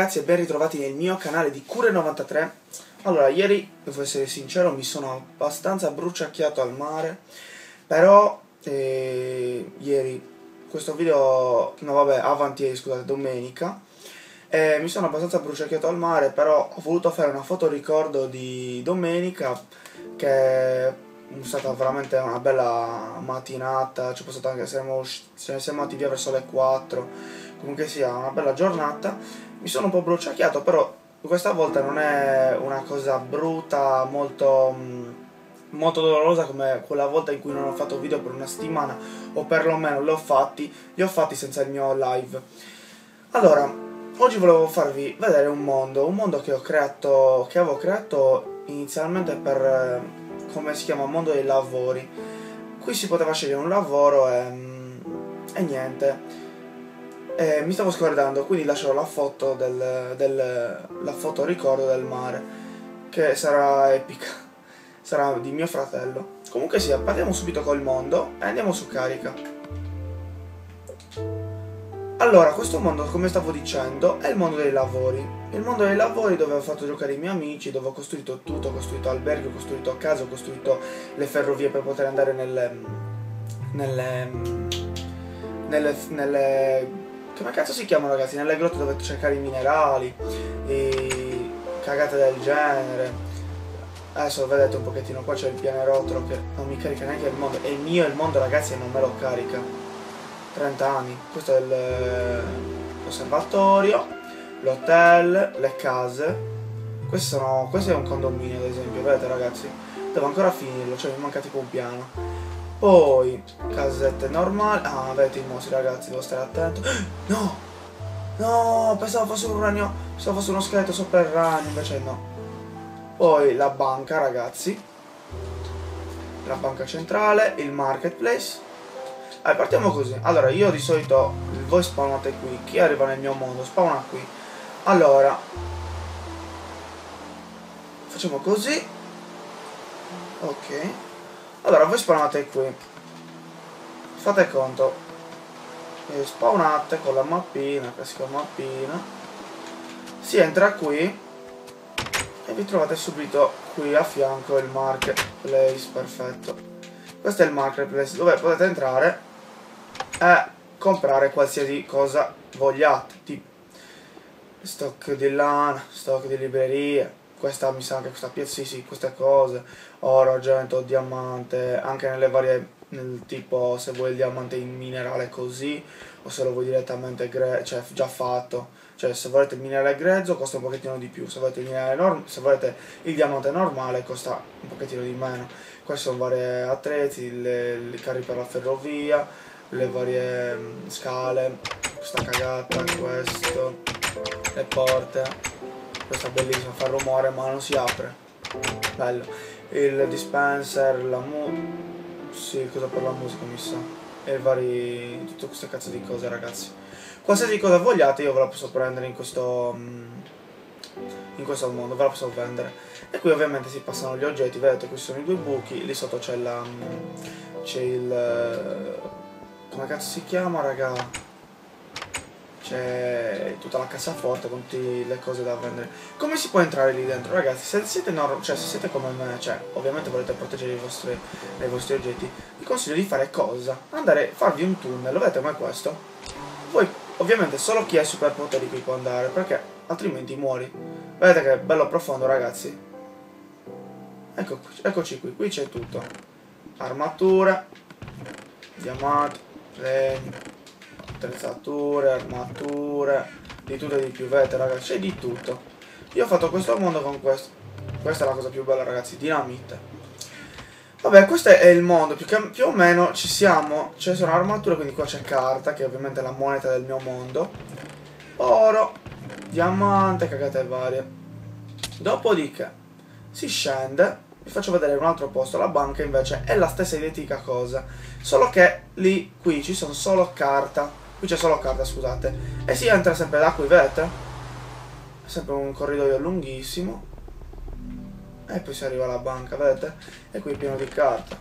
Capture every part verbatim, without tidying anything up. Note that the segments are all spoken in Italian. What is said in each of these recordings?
ragazzi e ben ritrovati nel mio canale di Cure novantatré. Allora, ieri, devo essere sincero, mi sono abbastanza bruciacchiato al mare. Però, eh, ieri, questo video, no vabbè, avanti ieri, scusate, domenica, eh, mi sono abbastanza bruciacchiato al mare, però ho voluto fare una foto ricordo di domenica, che è stata veramente una bella mattinata. Ci passato anche, siamo, siamo andati via verso le quattro. Comunque sia una bella giornata. Mi sono un po' bruciacchiato, però questa volta non è una cosa brutta, molto, molto dolorosa come quella volta in cui non ho fatto video per una settimana, o perlomeno li ho fatti, li ho fatti senza il mio live. Allora, oggi volevo farvi vedere un mondo, un mondo che ho creato, che avevo creato inizialmente per, come si chiama, mondo dei lavori. Qui si poteva scegliere un lavoro e, e niente. E mi stavo scordando, quindi lascerò la foto del, del la foto ricordo del mare, che sarà epica, sarà di mio fratello. Comunque sia, partiamo subito col mondo e andiamo su carica. Allora, questo mondo, come stavo dicendo, è il mondo dei lavori. Il mondo dei lavori dove ho fatto giocare i miei amici, dove ho costruito tutto, ho costruito alberghi, ho costruito case, ho costruito le ferrovie per poter andare nelle... nelle... nelle... nelle come cazzo si chiamano, ragazzi? Nelle grotte dove cercare i minerali e cagate del genere. Adesso vedete un pochettino, qua c'è il pianerottolo che non mi carica neanche il mondo. È il mio il mondo, ragazzi, e non me lo carica. trenta anni. Questo è l'osservatorio, l'hotel, le case. Questi sono, questo è un condominio, ad esempio, vedete, ragazzi? Devo ancora finirlo, cioè mi manca tipo un piano. Poi casette normali. Ah, avete i mostri, ragazzi, devo stare attento. No! No! Pensavo fosse un ragno. Pensavo fosse uno scheletro sotterraneo, invece no. Poi la banca, ragazzi. La banca centrale, il marketplace. Allora, partiamo così. Allora, io di solito, voi spawnate qui. Chi arriva nel mio mondo spawna qui. Allora, facciamo così. Ok. Allora, voi spawnate qui. Fate conto. E spawnate con la mappina, classica mappina. Si entra qui e vi trovate subito qui a fianco il marketplace, perfetto. Questo è il marketplace dove potete entrare e comprare qualsiasi cosa vogliate, tipo stock di lana, stock di librerie. Questa mi sa anche questa piazza, sì sì, queste cose, oro, argento, diamante, anche nelle varie, nel tipo se vuoi il diamante in minerale così, o se lo vuoi direttamente gre cioè già fatto, cioè se volete il minerale grezzo costa un pochettino di più, se volete il minerale norm se volete il diamante normale costa un pochettino di meno. Questi sono vari attrezzi, le, i carri per la ferrovia, le varie mh, scale, questa cagata, questo, le porte. Questa è bellissima, fa rumore ma non si apre. Bello. Il dispenser, la mu... sì, cosa per la musica mi sa. E vari... tutte queste cazzo di cose, ragazzi. Qualsiasi cosa vogliate io ve la posso prendere in questo... in questo mondo, ve la posso vendere. E qui ovviamente si passano gli oggetti, vedete, qui sono i due buchi, lì sotto c'è la... c'è il... come cazzo si chiama, raga? C'è tutta la cassaforte con tutte le cose da vendere. Come si può entrare lì dentro, ragazzi? Se siete, cioè, se siete come me, cioè ovviamente volete proteggere i vostri, i vostri oggetti, vi consiglio di fare cosa? Andare, farvi un tunnel, lo vedete come questo? Poi ovviamente solo chi ha i superpoteri qui può andare, perché altrimenti muori. Vedete che è bello profondo, ragazzi? Ecco qui, eccoci qui, qui c'è tutto. Armature, diamanti, legno, attrezzature, armature, di tutto e di più, vedete, ragazzi, c'è di tutto. Io ho fatto questo mondo con questo. Questa è la cosa più bella, ragazzi, dinamite. Vabbè, questo è il mondo, più, che, più o meno ci siamo. Ci sono armature, quindi qua c'è carta, che è ovviamente la moneta del mio mondo. Oro, diamante, cagate varie. Dopodiché si scende. Vi faccio vedere un altro posto. La banca invece è la stessa identica cosa, solo che lì, qui ci sono solo carta. Qui c'è solo carta, scusate. E si entra sempre da qui, vedete? È sempre un corridoio lunghissimo. E poi si arriva alla banca, vedete? E qui è pieno di carta.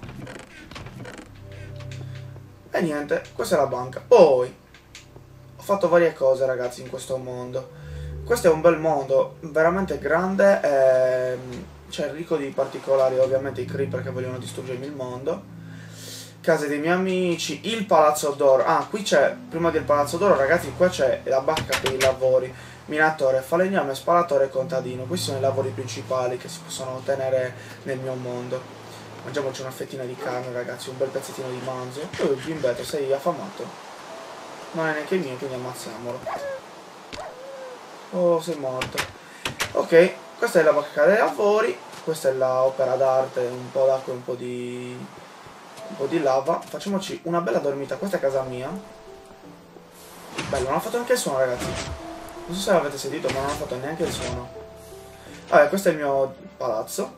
E niente, questa è la banca. Poi ho fatto varie cose, ragazzi, in questo mondo. questo è un bel mondo, veramente grande, e, cioè ricco di particolari, ovviamente i creeper che vogliono distruggermi il mondo. Case dei miei amici, il palazzo d'oro. Ah, qui c'è, prima del palazzo d'oro, ragazzi, qua c'è la barca per i lavori. Minatore, falegname, sparatore e contadino. Questi sono i lavori principali che si possono ottenere nel mio mondo. Mangiamoci una fettina di carne, ragazzi, un bel pezzettino di manzo. Oh, bimbetto, sei affamato? Non è neanche mio, quindi ammazziamolo. Oh, sei morto. Ok, questa è la barca dei lavori. Questa è l'opera d'arte, un po' d'acqua e un po' di... un po' di lava. Facciamoci una bella dormita. Questa è casa mia. Bello, non ho fatto neanche il suono, ragazzi. Non so se l'avete sentito, ma non ho fatto neanche il suono. Vabbè, questo è il mio palazzo.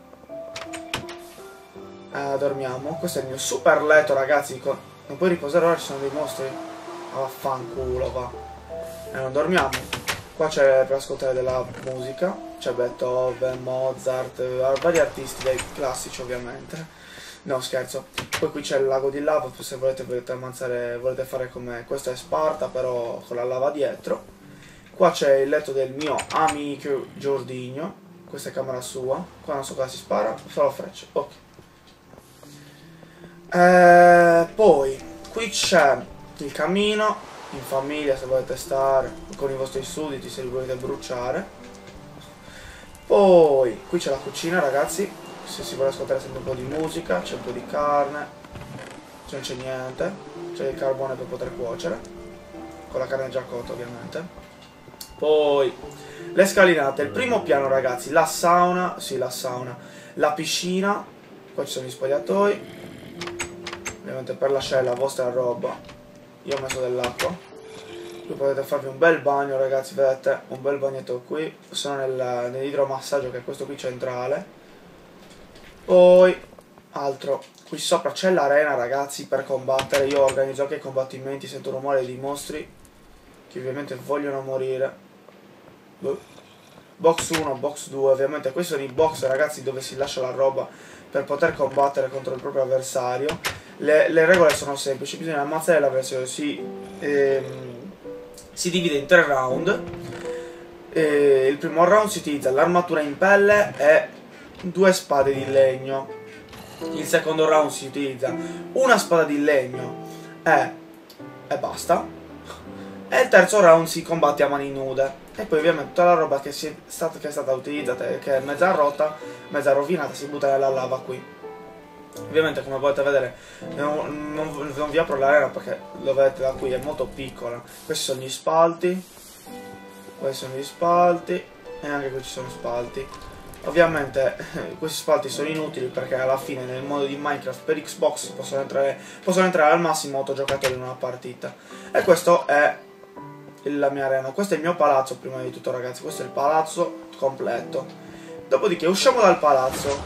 Eh, dormiamo. Questo è il mio super letto, ragazzi. Con... non puoi riposare ora, ci sono dei mostri. Ah, vaffanculo, va. E eh, non dormiamo. Qua c'è per ascoltare della musica. C'è Beethoven, Mozart, vari artisti, dei classici ovviamente. No, scherzo. Poi qui c'è il lago di lava, se volete volete ammazzare, volete fare come... questo è Sparta, però con la lava dietro. Qua c'è il letto del mio amico Giordino. Questa è camera sua. Qua non so cosa si spara, solo frecce. Ok. Eh, poi, qui c'è il camino, in famiglia se volete stare, con i vostri sudditi se li volete bruciare. Poi, qui c'è la cucina, ragazzi. Se si vuole ascoltare sempre un po' di musica, c'è un po' di carne, se non c'è niente, c'è il carbone per poter cuocere, con la carne già cotta ovviamente. Poi le scalinate, il primo piano, ragazzi, la sauna, sì la sauna, la piscina, qua ci sono gli spogliatoi, ovviamente per lasciare la vostra roba, io ho messo dell'acqua, qui potete farvi un bel bagno, ragazzi, vedete, un bel bagnetto qui, sono nel, nell'idromassaggio che è questo qui centrale. Poi, altro, qui sopra c'è l'arena, ragazzi, per combattere. Io organizzo anche i combattimenti, sento rumore di mostri che ovviamente vogliono morire. Box uno, box due, ovviamente questi sono i box, ragazzi, dove si lascia la roba per poter combattere contro il proprio avversario. Le, le regole sono semplici, bisogna ammazzare l'avversario, si, ehm, si divide in tre round. E il primo round si utilizza l'armatura in pelle e due spade di legno. Il secondo round si utilizza una spada di legno e, e basta. E il terzo round si combatte a mani nude. E poi ovviamente tutta la roba che, si è, stata, che è stata utilizzata e che è mezza rotta, mezza rovinata, si butta nella lava qui. Ovviamente, come potete vedere, non, non, non vi apro l'arena perché lo vedete da qui, è molto piccola. Questi sono gli spalti, questi sono gli spalti e anche qui ci sono spalti. Ovviamente questi spalti sono inutili perché alla fine nel modo di Minecraft per Xbox possono entrare, possono entrare al massimo otto giocatori in una partita. E questo è la mia arena, questo è il mio palazzo prima di tutto, ragazzi, questo è il palazzo completo. Dopodiché usciamo dal palazzo,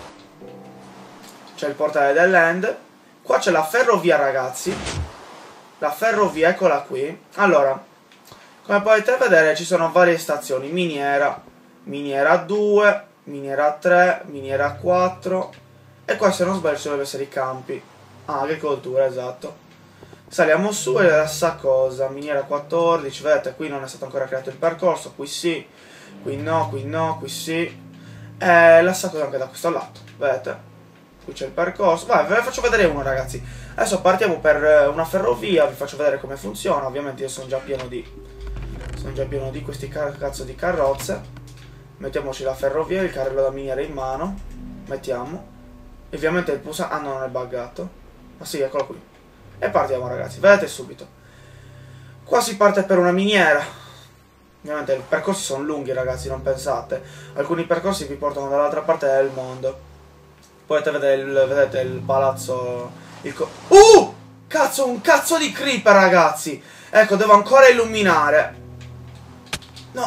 c'è il portale dell'end, qua c'è la ferrovia, ragazzi, la ferrovia, eccola qui. Allora, come potete vedere ci sono varie stazioni, miniera, miniera due, miniera tre, miniera quattro e qua se non sbaglio ci dovrebbero essere i campi. Ah, agricoltura, esatto. Saliamo su e la stessa cosa, miniera quattordici, vedete qui non è stato ancora creato il percorso, qui sì, qui no, qui no, qui sì. E la stessa cosa anche da questo lato, vedete? Qui c'è il percorso, vai, ve ne faccio vedere uno, ragazzi. Adesso partiamo per una ferrovia, vi faccio vedere come funziona, ovviamente io sono già pieno di, sono già pieno di questi cazzo di carrozze. Mettiamoci la ferrovia, il carrello da miniere in mano, mettiamo. E ovviamente il pulsante, ah no, non è buggato, ma sì, eccolo qui. E partiamo, ragazzi, vedete subito. Qua si parte per una miniera. Ovviamente i percorsi sono lunghi, ragazzi, non pensate. Alcuni percorsi vi portano dall'altra parte del mondo. Potete vedere il, vedete il palazzo. Il co uh! Cazzo, un cazzo di creeper, ragazzi. Ecco, devo ancora illuminare. No.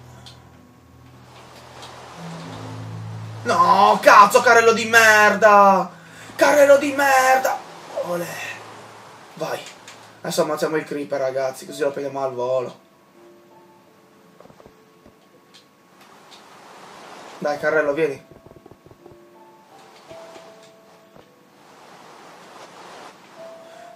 No, cazzo, carrello di merda. Carrello di merda. Olè. Vai. Adesso ammazziamo il creeper, ragazzi, così lo prendiamo al volo. Dai, carrello, vieni.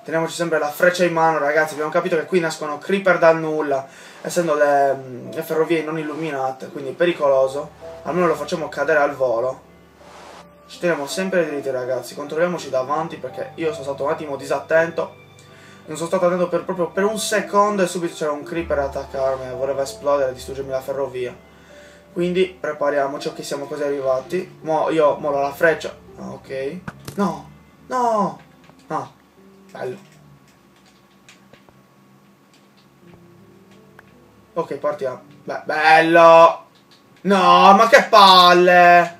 teniamoci sempre la freccia in mano, ragazzi. Abbiamo capito che qui nascono creeper dal nulla, essendo le, le ferrovie non illuminate, quindi è pericoloso. Almeno lo facciamo cadere al volo. Ci teniamo sempre dritti, ragazzi. Controlliamoci davanti, perché io sono stato un attimo disattento. Non sono stato attento per, proprio per un secondo e subito c'era un creeper ad attaccarmi e voleva esplodere e distruggermi la ferrovia. Quindi prepariamoci, ok, siamo quasi arrivati. Mo io molo la freccia. Ah, ok. No, no, no. Bello. Ok, partiamo. Beh, bello. No, ma che palle.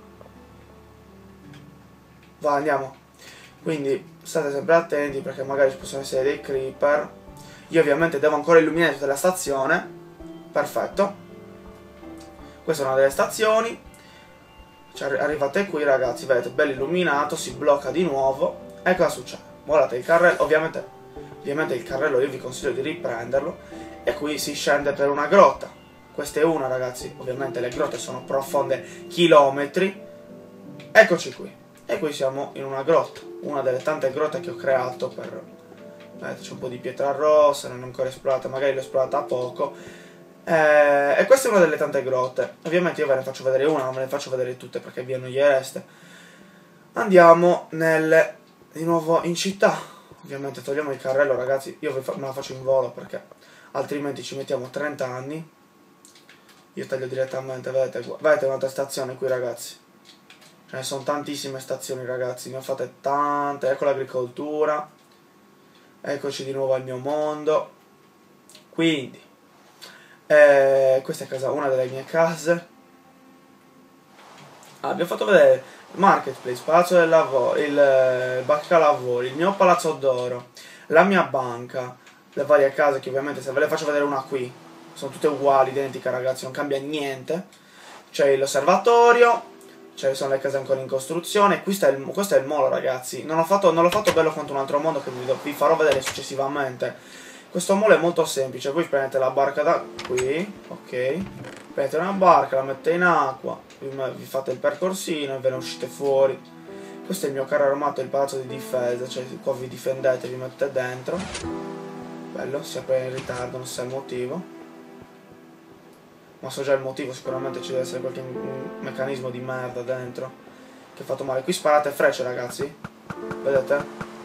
Va, andiamo. Quindi state sempre attenti, perché magari ci possono essere dei creeper. Io ovviamente devo ancora illuminare tutta la stazione. Perfetto. Questa è una delle stazioni. Cioè, arrivate qui, ragazzi, vedete, bello illuminato, si blocca di nuovo. E cosa succede? Guardate il carrello, ovviamente, ovviamente il carrello io vi consiglio di riprenderlo. E qui si scende per una grotta. Questa è una, ragazzi, ovviamente le grotte sono profonde chilometri. Eccoci qui. E qui siamo in una grotta, una delle tante grotte che ho creato per... Vedete, c'è un po' di pietra rossa, non è ancora esplorata, magari l'ho esplorata poco. Eh, e questa è una delle tante grotte. Ovviamente io ve ne faccio vedere una, non ve ne faccio vedere tutte perché vi annoiereste. Andiamo nel... di nuovo in città. Ovviamente togliamo il carrello, ragazzi, io me la faccio in volo perché altrimenti ci mettiamo trenta anni. Io taglio direttamente, vedete, vedete un'altra stazione qui, ragazzi. Ce ne sono tantissime stazioni, ragazzi, ne ho fatte tante. Ecco l'agricoltura. Eccoci di nuovo al mio mondo. Quindi eh, questa è casa, una delle mie case. Ah, vi ho fatto vedere il marketplace, palazzo del lavoro, il eh, banca lavori, il mio palazzo d'oro, la mia banca, le varie case che ovviamente, se ve le faccio vedere una qui, sono tutte uguali, identiche, ragazzi, non cambia niente. C'è l'osservatorio. Cioè, sono le case ancora in costruzione. Questo è il, questo è il molo, ragazzi. Non l'ho fatto, fatto bello quanto un altro mondo che vi, vi farò vedere successivamente. Questo molo è molto semplice. Voi prendete la barca da qui, ok. Prendete una barca, la mettete in acqua, vi, vi fate il percorsino e ve ne uscite fuori. Questo è il mio carro armato, il palazzo di difesa. Cioè, qua vi difendete, vi mettete dentro. Bello, si apre in ritardo, non so il motivo. Ma so già il motivo, sicuramente ci deve essere qualche meccanismo di merda dentro che ha fatto male. Qui sparate frecce, ragazzi. Vedete?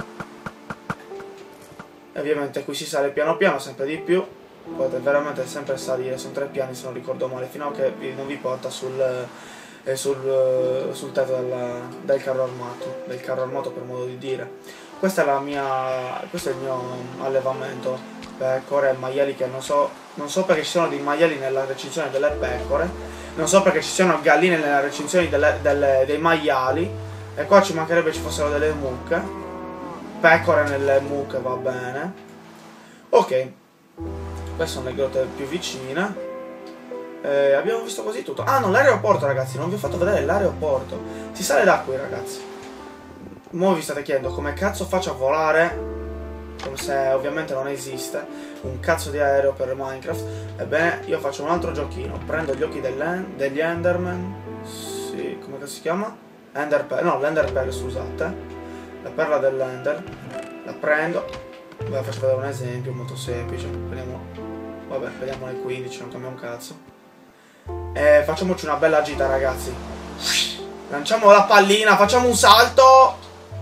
E ovviamente qui si sale piano piano, sempre di più. Potete veramente sempre salire, sono tre piani se non ricordo male, fino a che non vi porta sul, eh, sul, sul tetto della, del carro armato. Del carro armato, per modo di dire. Questa è la mia, questo è il mio allevamento. Pecore e maiali, che non so, non so perché ci sono dei maiali nella recinzione delle pecore, non so perché ci siano galline nella recinzione delle, delle, dei maiali, e qua ci mancherebbe ci fossero delle mucche, pecore nelle mucche, va bene. Ok, queste sono le grotte più vicine. Eh, abbiamo visto quasi tutto. Ah no, l'aeroporto, ragazzi, non vi ho fatto vedere l'aeroporto. Si sale da qui, ragazzi. Mo vi state chiedendo come cazzo faccio a volare, come se ovviamente non esiste un cazzo di aereo per Minecraft. Ebbene, io faccio un altro giochino. Prendo gli occhi degli Enderman. Sì, come si chiama? Ender Pearl. No, l'Ender Pearl, scusate. La perla dell'Ender. La prendo. Vi faccio vedere un esempio molto semplice. Prendiamo... Vabbè, prendiamo le quindici, non cambia un cazzo. E facciamoci una bella gita, ragazzi. Lanciamo la pallina, facciamo un salto.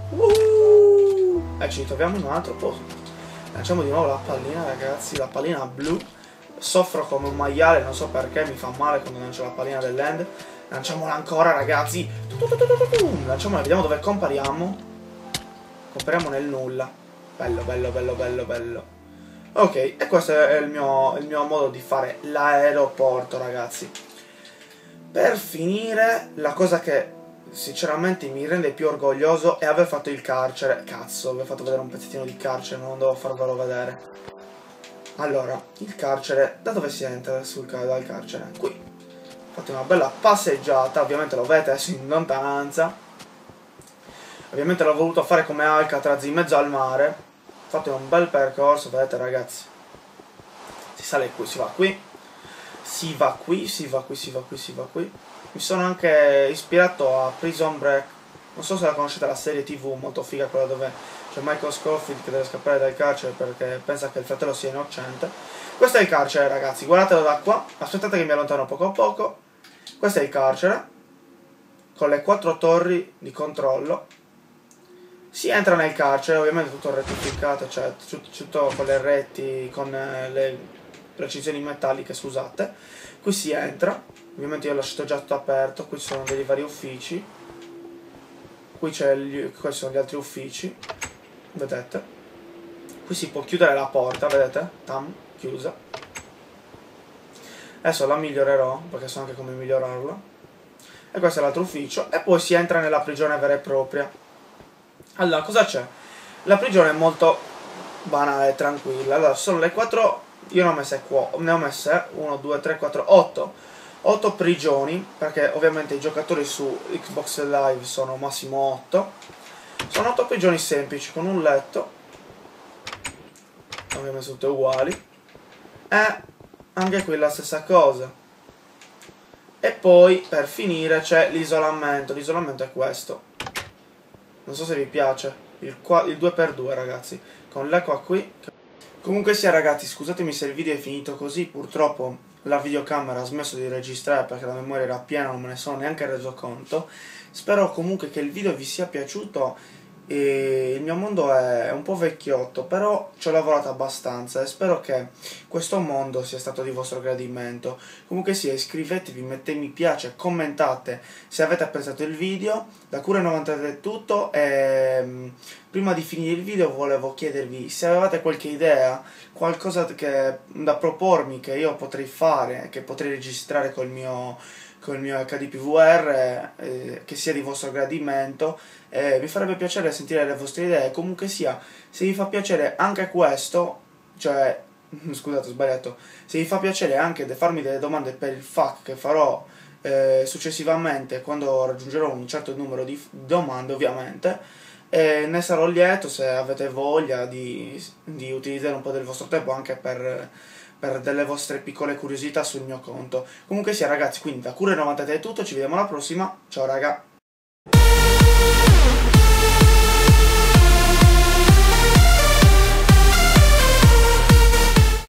Uh! E ci troviamo in un altro posto. Lanciamo di nuovo la pallina, ragazzi. La pallina blu. Soffro come un maiale, non so perché, mi fa male quando lancio la pallina dell'end. Lanciamola ancora, ragazzi. Lanciamola, vediamo dove compariamo. Compariamo nel nulla. Bello, bello, bello, bello, bello. Ok, e questo è il mio, il mio modo di fare l'aeroporto, ragazzi. Per finire, la cosa che sinceramente mi rende più orgoglioso è aver fatto il carcere. Cazzo, vi ho fatto vedere un pezzettino di carcere, non devo farvelo vedere. Allora, il carcere, da dove si entra sul, dal carcere? Qui. Fate una bella passeggiata, ovviamente lo vedete adesso in lontananza. Ovviamente l'ho voluto fare come Alcatraz in mezzo al mare. Fate un bel percorso, vedete, ragazzi. Si sale qui, si va qui. Si va qui, si va qui, si va qui, si va qui. Mi sono anche ispirato a Prison Break. Non so se la conoscete, la serie tv molto figa, quella dove c'è Michael Scofield che deve scappare dal carcere perché pensa che il fratello sia innocente. Questo è il carcere, ragazzi, guardatelo da qua, aspettate che mi allontano poco a poco. Questo è il carcere, con le quattro torri di controllo. Si entra nel carcere, ovviamente tutto rettificato, cioè tutto con le reti, con le precisioni metalliche, scusate. Qui si entra, ovviamente io ho lasciato già tutto aperto, qui ci sono dei vari uffici. Qui c'è questi sono gli altri uffici, vedete? Qui si può chiudere la porta, vedete? Tam, chiusa. Adesso la migliorerò, perché so anche come migliorarla. E questo è l'altro ufficio, e poi si entra nella prigione vera e propria. Allora, cosa c'è? La prigione è molto banale, tranquilla. Allora, sono le quattro... Io ne ho messe qua, ne ho messe uno, due, tre, quattro, otto. otto prigioni, perché ovviamente i giocatori su Xbox Live sono massimo otto. Sono otto prigioni semplici, con un letto. Ovviamente tutte uguali. E anche qui la stessa cosa. E poi, per finire, c'è l'isolamento. L'isolamento è questo. Non so se vi piace, il, il due per due, ragazzi, con l'acqua qui. Comunque sia, ragazzi, scusatemi se il video è finito così, purtroppo la videocamera ha smesso di registrare perché la memoria era piena, non me ne sono neanche reso conto. Spero comunque che il video vi sia piaciuto. E il mio mondo è un po' vecchiotto, però ci ho lavorato abbastanza e spero che questo mondo sia stato di vostro gradimento. Comunque sia, iscrivetevi, mettete mi piace, commentate se avete apprezzato il video. Da Cure novantasette è tutto e prima di finire il video volevo chiedervi se avevate qualche idea, qualcosa che, da propormi che io potrei fare, che potrei registrare col mio... con il mio H D P V R, eh, che sia di vostro gradimento. Eh, mi farebbe piacere sentire le vostre idee. Comunque sia, se vi fa piacere anche questo, cioè, scusate ho sbagliato, se vi fa piacere anche de farmi delle domande per il F A Q che farò eh, successivamente quando raggiungerò un certo numero di domande, ovviamente, eh, ne sarò lieto se avete voglia di, di utilizzare un po' del vostro tempo anche per... per delle vostre piccole curiosità sul mio conto. Comunque sia, ragazzi, quindi da Cure novantasette è tutto, ci vediamo alla prossima, ciao raga!